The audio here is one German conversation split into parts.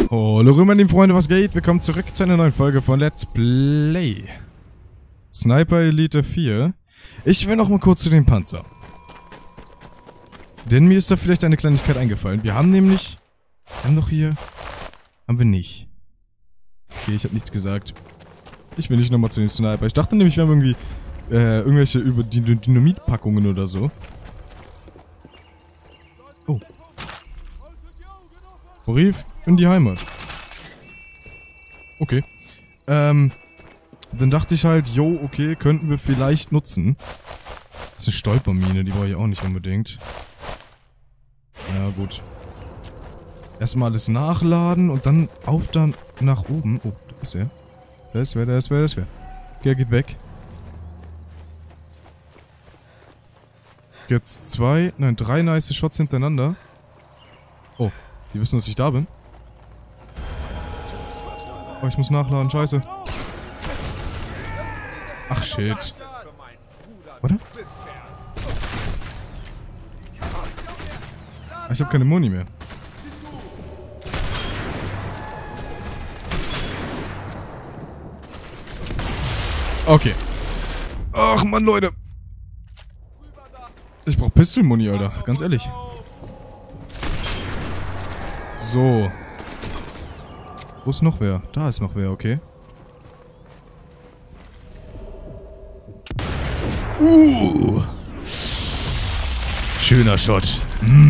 Hallo Römer, liebe Freunde, was geht? Willkommen zurück zu einer neuen Folge von Let's Play Sniper Elite 4. Ich will noch mal kurz zu dem Panzer. Denn mir ist da vielleicht eine Kleinigkeit eingefallen. Wir haben nämlich... Wir haben doch hier... Haben wir nicht. Okay, ich habe nichts gesagt. Ich will nicht nochmal zu dem Sniper. Ich dachte nämlich, wir haben irgendwie... irgendwelche über die Dynamitpackungen oder so. Oh. Brief in die Heimat. Okay. Dann dachte ich halt, jo, okay, könnten wir vielleicht nutzen. Das ist eine Stolpermine, die brauche ich auch nicht unbedingt. Ja, gut. Erstmal alles nachladen und dann dann nach oben. Oh, da ist er. Da ist wer. Okay, er geht weg. Jetzt drei nice Shots hintereinander. Oh, die wissen, dass ich da bin. Oh, ich muss nachladen, scheiße. Ach, shit. Warte. Ich habe keine Muni mehr. Okay. Ach, Mann, Leute. Ich brauch Pistol-Muni, Alter. Ganz ehrlich. So. Wo ist noch wer? Da ist noch wer, okay. Schöner Shot.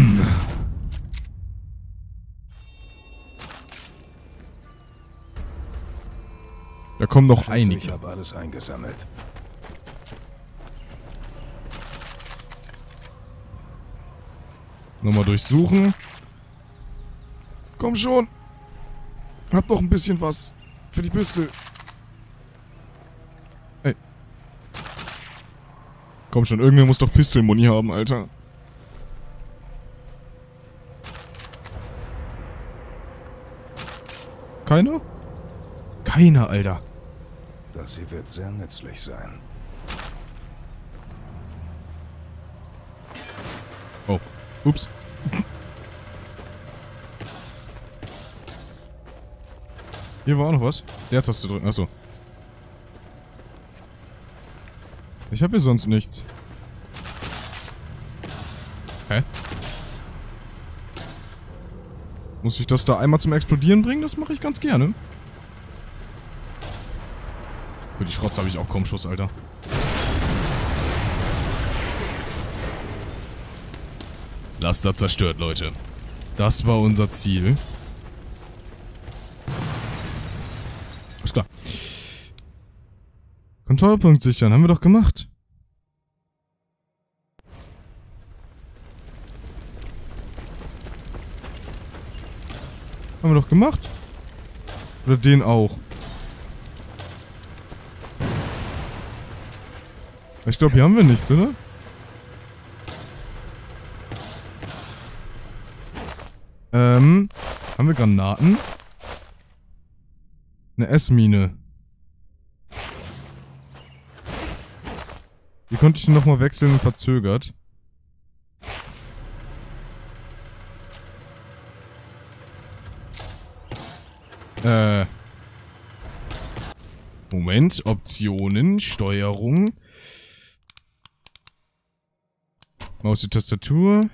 Da kommen noch einige. Ich habe alles eingesammelt. Nochmal durchsuchen. Komm schon. Hab doch ein bisschen was für die Pistole. Ey. Komm schon, irgendwer muss doch Pistol-Muni haben, Alter. Keiner? Keiner, Alter. Das hier wird sehr nützlich sein. Oh. Ups. Hier war auch noch was. Leertaste drücken. Achso. Ich habe hier sonst nichts. Hä? Muss ich das da einmal zum Explodieren bringen? Das mache ich ganz gerne. Für die Schrotz habe ich auch kaum Schuss, Alter. Laster zerstört, Leute. Das war unser Ziel. Alles klar. Kontrollpunkt sichern. Haben wir doch gemacht. Haben wir doch gemacht. Oder den auch. Ich glaube, hier haben wir nichts, oder? Haben wir Granaten? Eine S-Mine. Die konnte ich nochmal wechseln und verzögert. Moment, Optionen, Steuerung. Maus die Tastatur.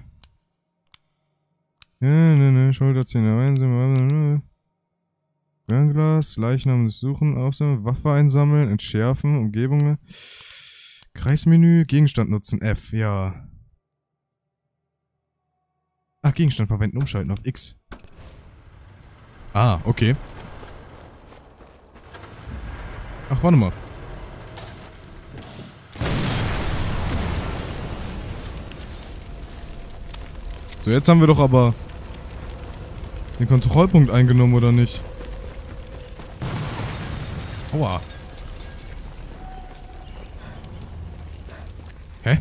Schulterzähne einsammeln. Fernglas, Leichnam suchen, aufsammeln, Waffe einsammeln, entschärfen, Umgebungen. Kreismenü, Gegenstand nutzen, F, ja. Ach, Gegenstand verwenden, umschalten auf X. Ah, okay. Ach, warte mal. So, jetzt haben wir doch aber den Kontrollpunkt eingenommen, oder nicht? Aua. Hä?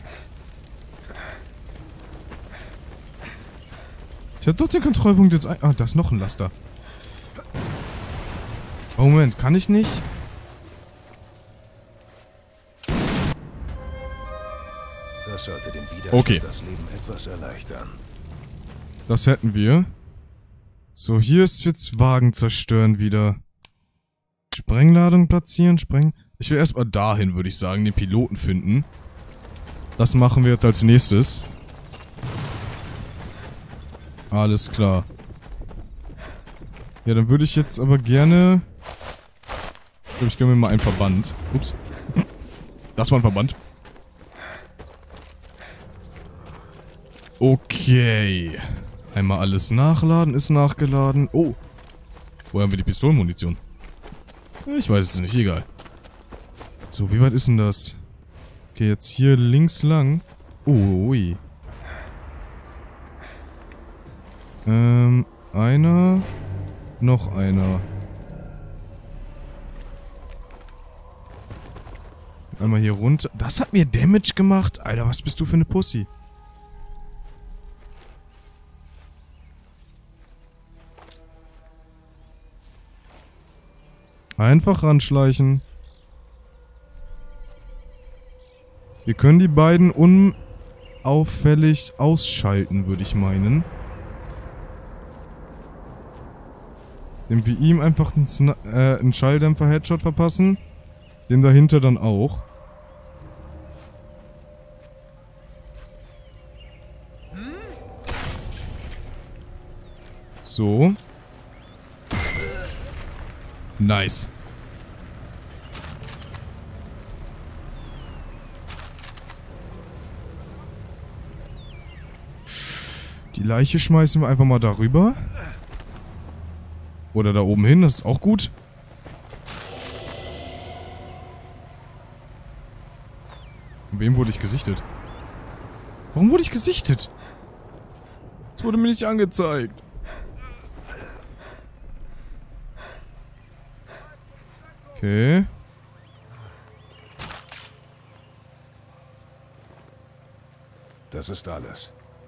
Ich hab doch den Kontrollpunkt jetzt Ah, da ist noch ein Laster. Oh, Moment, kann ich nicht? Das sollte dem Widerstand Okay. das Leben etwas erleichtern. Das hätten wir. So, hier ist jetzt Wagen zerstören wieder. Sprengladung platzieren, Ich will erstmal dahin, würde ich sagen, den Piloten finden. Das machen wir jetzt als nächstes. Alles klar. Ja, dann würde ich jetzt aber gerne... Ich glaube, ich gönne mir mal einen Verband. Ups. Das war ein Verband. Okay. Einmal alles nachladen, ist nachgeladen. Oh. Wo haben wir die Pistolenmunition? Ich weiß es nicht, egal. So, wie weit ist denn das? Okay, jetzt hier links lang. Oh, ui. Einer. Noch einer. Einmal hier runter. Das hat mir Damage gemacht? Alter, was bist du für eine Pussy? Einfach ranschleichen. Wir können die beiden unauffällig ausschalten, würde ich meinen. Indem wir ihm einfach einen Schalldämpfer-Headshot verpassen. Dem dahinter dann auch. So. Nice. Die Leiche schmeißen wir einfach mal darüber. Oder da oben hin, das ist auch gut. Von wem wurde ich gesichtet? Warum wurde ich gesichtet? Das wurde mir nicht angezeigt. Okay. Das ist alles.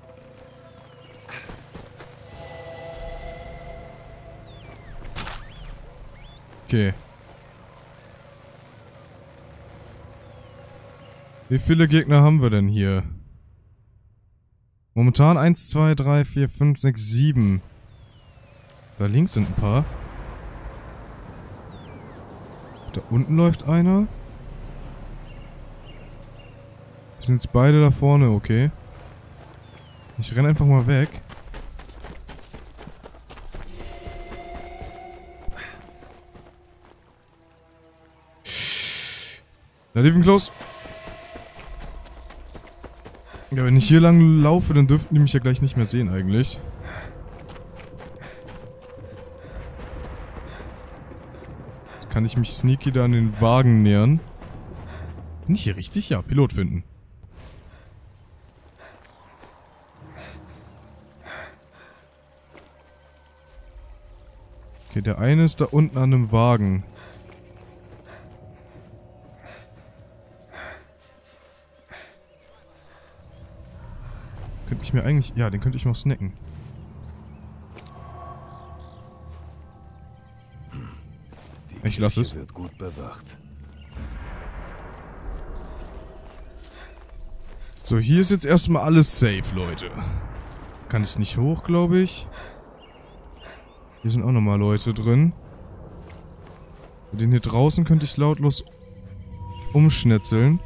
Okay. Wie viele Gegner haben wir denn hier? Momentan 1, 2, 3, 4, 5, 6, 7. Da links sind ein paar. Da unten läuft einer. Wir sind jetzt beide da vorne, okay. Ich renne einfach mal weg. Da lief ein Close. Ja, wenn ich hier lang laufe, dann dürften die mich ja gleich nicht mehr sehen eigentlich. Jetzt kann ich mich sneaky da an den Wagen nähern. Bin ich hier richtig? Ja, Pilot finden. Okay, der eine ist da unten an einem Wagen. Könnte ich mir eigentlich... Ja, den könnte ich noch snacken. Ich lasse es. Wird gut bewacht. So, hier ist jetzt erstmal alles safe, Leute. Kann ich nicht hoch, glaube ich. Hier sind auch nochmal Leute drin. Den hier draußen könnte ich lautlos umschnetzeln.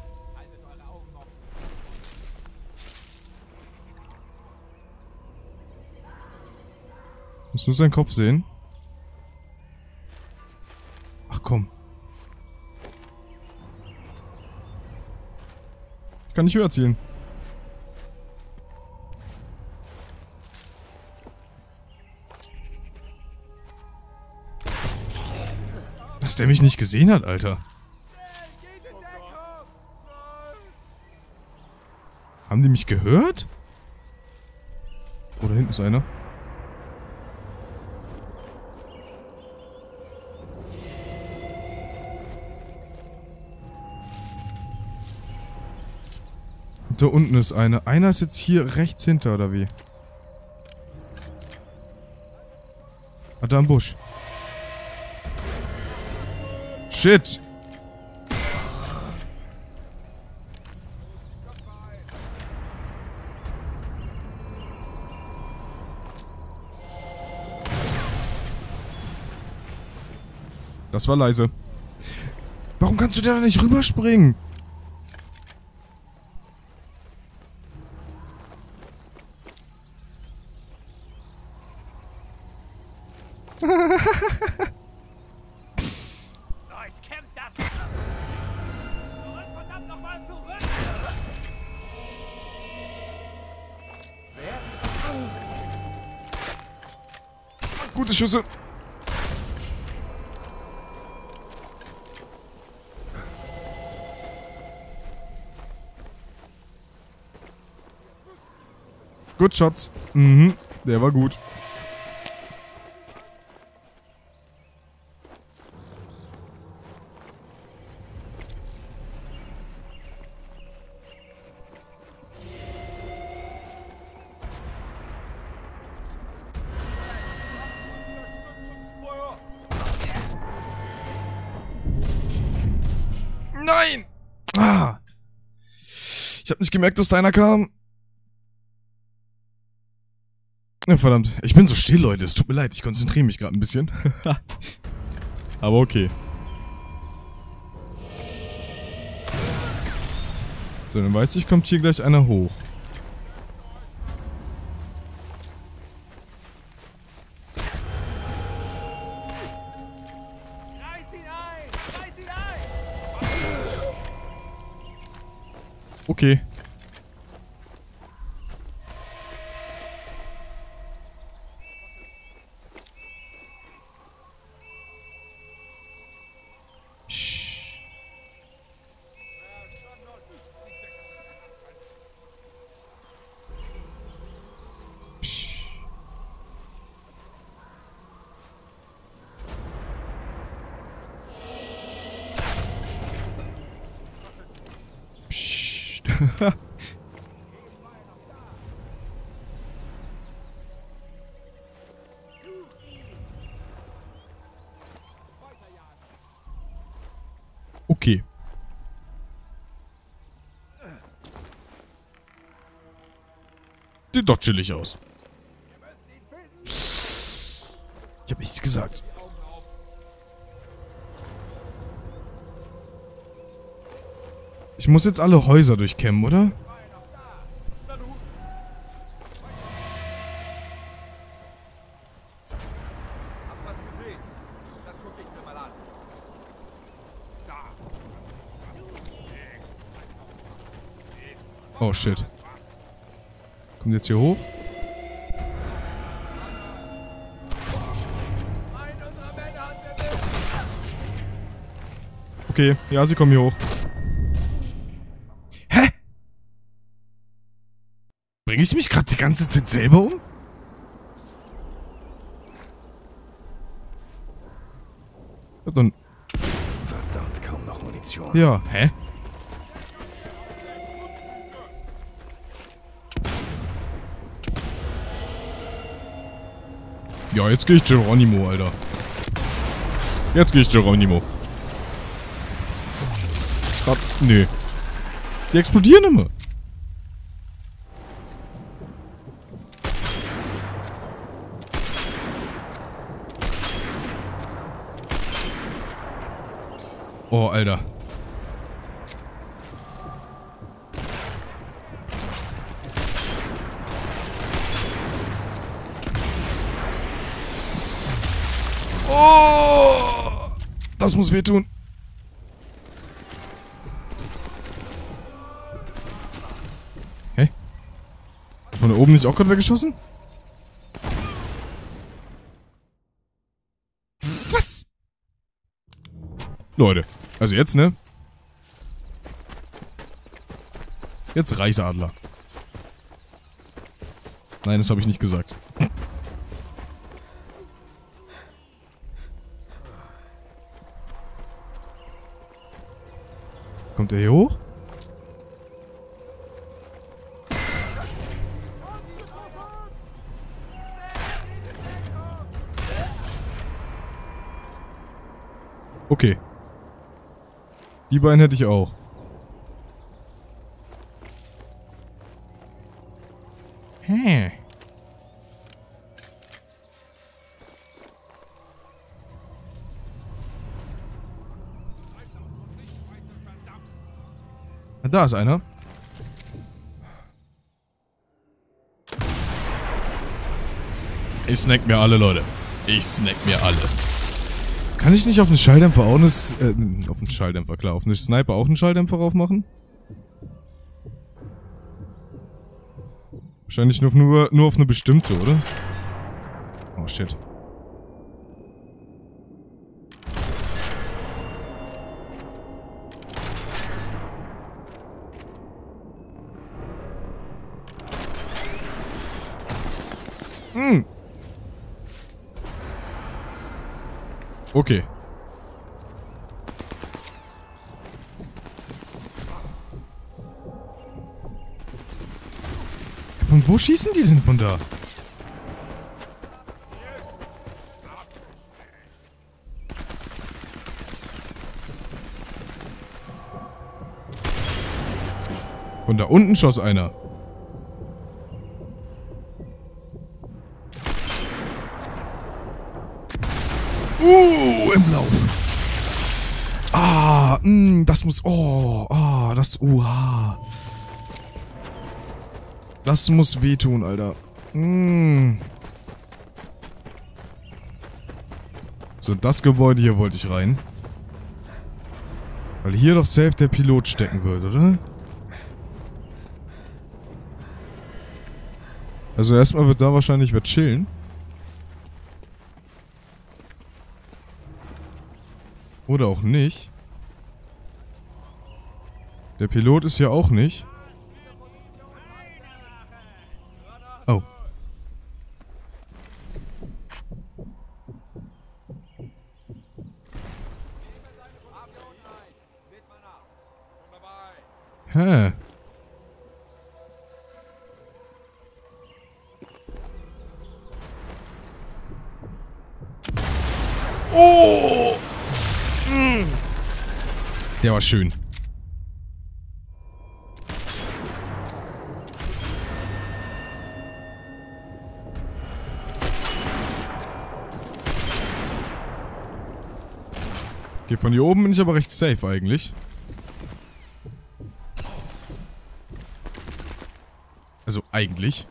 Muss nur seinen Kopf sehen. Ach komm. Ich kann nicht höher zielen. Dass der mich nicht gesehen hat, Alter. Haben die mich gehört? Oh, da hinten ist einer. Da unten ist einer. Einer ist jetzt hier rechts hinter, oder wie? Ah, da im Busch. Shit! Das war leise. Warum kannst du da nicht rüberspringen? Leute, kämpft das! Zurück, verdammt nochmal zurück! Gute Schüsse. Good Shots. Mhm, der war gut. Nein! Ah! Ich hab nicht gemerkt, dass da einer kam. Ja, verdammt. Ich bin so still, Leute. Es tut mir leid. Ich konzentriere mich gerade ein bisschen. Aber okay. So, dann weiß ich, kommt hier gleich einer hoch. Reißt ihn ein! Reißt ihn ein! Okay. Shh. Psch. Psst. Okay. Sieht doch chillig aus. Ich hab nichts gesagt. Ich muss jetzt alle Häuser durchkämmen, oder? Hab was gesehen. Das guck ich mir mal an. Oh shit. Kommt jetzt hier hoch? Einen unserer Männer hat erwischt. Okay, ja, sie kommen hier hoch. Hä? Bringe ich mich gerade die ganze Zeit selber um? Ja, dann. Verdammt, kaum noch Munition. Ja, hä? Ja, jetzt gehe ich Geronimo, Alter. Jetzt gehe ich Geronimo. Nö. Die explodieren immer. Oh, Alter. Oh! Das muss wehtun. Hä? Von da oben nicht auch gerade weggeschossen? Was? Leute, also jetzt, ne? Jetzt Reichsadler. Nein, das habe ich nicht gesagt. Kommt er hier hoch? Okay. Die beiden hätte ich auch. Hä? Da ist einer. Ich snack mir alle, Leute. Ich snack mir alle. Kann ich nicht auf den Schalldämpfer auch auf den Schalldämpfer, klar. Auf den Sniper auch einen Schalldämpfer raufmachen? Wahrscheinlich nur auf eine bestimmte, oder? Oh, shit. Okay. Von wo schießen die denn von da? Von da unten schoss einer. Im Lauf. Ah, das muss... Das muss wehtun, Alter. So, das Gebäude hier wollte ich rein. Weil hier doch safe der Pilot stecken wird, oder? Also erstmal wird da wahrscheinlich wer chillen. Oder auch nicht. Der Pilot ist ja auch nicht. Oh. Hä? Oh! Der war schön. Okay, von hier oben bin ich aber recht safe eigentlich. Also eigentlich.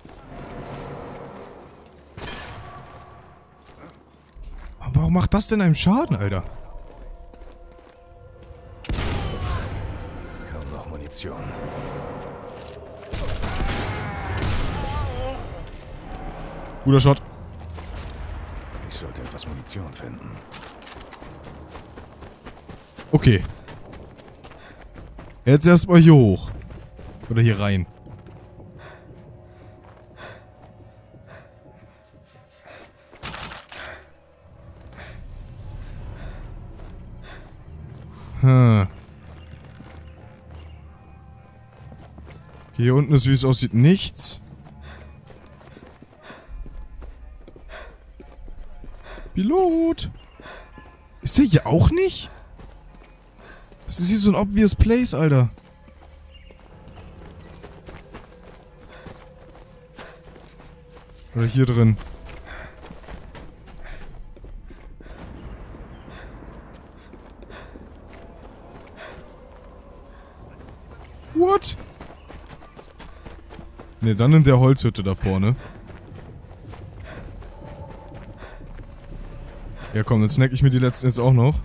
Aber warum macht das denn einem Schaden, Alter? Kaum noch Munition. Guter Shot. Ich sollte etwas Munition finden. Okay. Jetzt erstmal hier hoch. Oder hier rein. Hm. Hier unten ist, wie es aussieht, nichts. Pilot! Ist der hier auch nicht? Das ist hier so ein obvious place, Alter. Oder hier drin. What? Ne, dann in der Holzhütte da vorne. Ja komm, dann snack ich mir die letzten jetzt auch noch.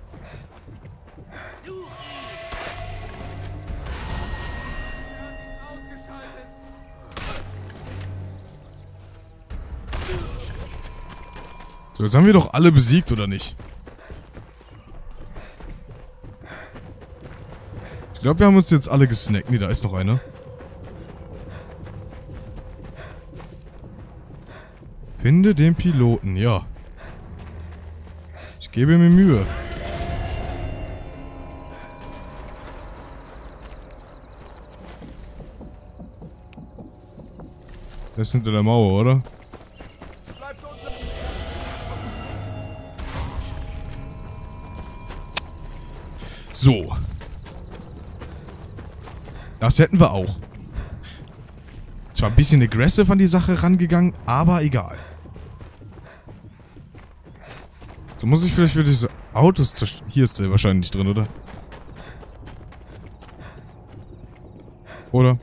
So, jetzt haben wir doch alle besiegt, oder nicht? Ich glaube, wir haben uns jetzt alle gesnackt. Ne, da ist noch einer. Finde den Piloten, ja. Ich gebe mir Mühe. Der ist hinter der Mauer, oder? So. Das hätten wir auch. Zwar ein bisschen aggressive an die Sache rangegangen, aber egal. So muss ich vielleicht für diese Autos zerstören. Hier ist der wahrscheinlich drin, oder? Oder?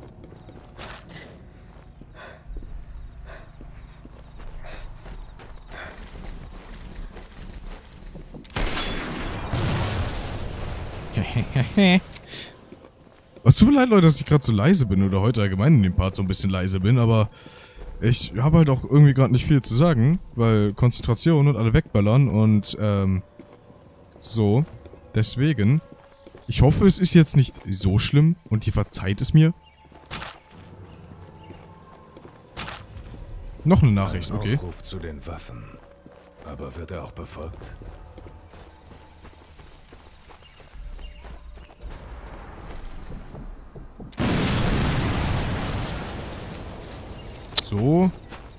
Es tut mir leid, Leute, dass ich gerade so leise bin oder heute allgemein in dem Part so ein bisschen leise bin, aber ich habe halt auch irgendwie gerade nicht viel zu sagen, weil Konzentration und alle wegballern und so. Deswegen, ich hoffe, es ist jetzt nicht so schlimm und ihr verzeiht es mir. Noch eine Nachricht, okay. Aufruf zu den Waffen. Aber wird er auch befolgt? So.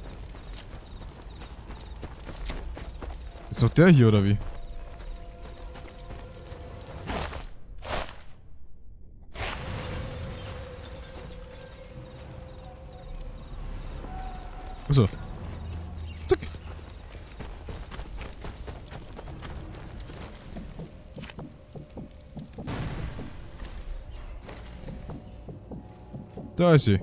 Ist noch der hier, oder wie? Achso. Zack. Da ist sie.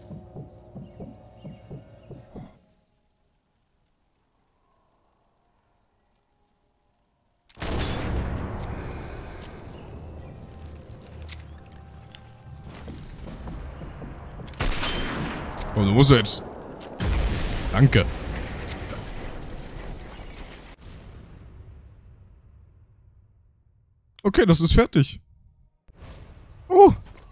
Oh, du musst jetzt. Danke. Okay, das ist fertig. Oh.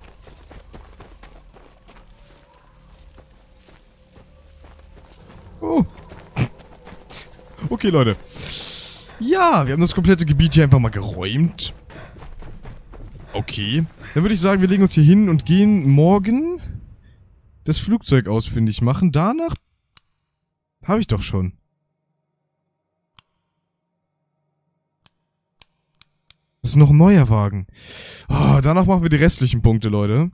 Oh. Okay, Leute. Ja, wir haben das komplette Gebiet hier einfach mal geräumt. Okay. Dann würde ich sagen, wir legen uns hier hin und gehen morgen das Flugzeug ausfindig machen. Danach habe ich doch schon. Das ist noch ein neuer Wagen. Oh, danach machen wir die restlichen Punkte, Leute.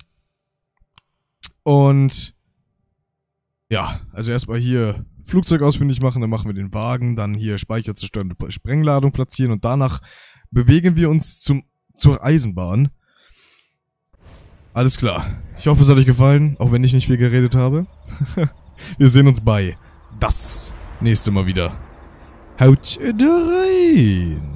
Und ja, also erstmal hier Flugzeug ausfindig machen, dann machen wir den Wagen, dann hier Speicher zerstören, Sprengladung platzieren und danach bewegen wir uns zur Eisenbahn. Alles klar. Ich hoffe, es hat euch gefallen, auch wenn ich nicht viel geredet habe. Wir sehen uns bei das nächste Mal wieder. Haut rein!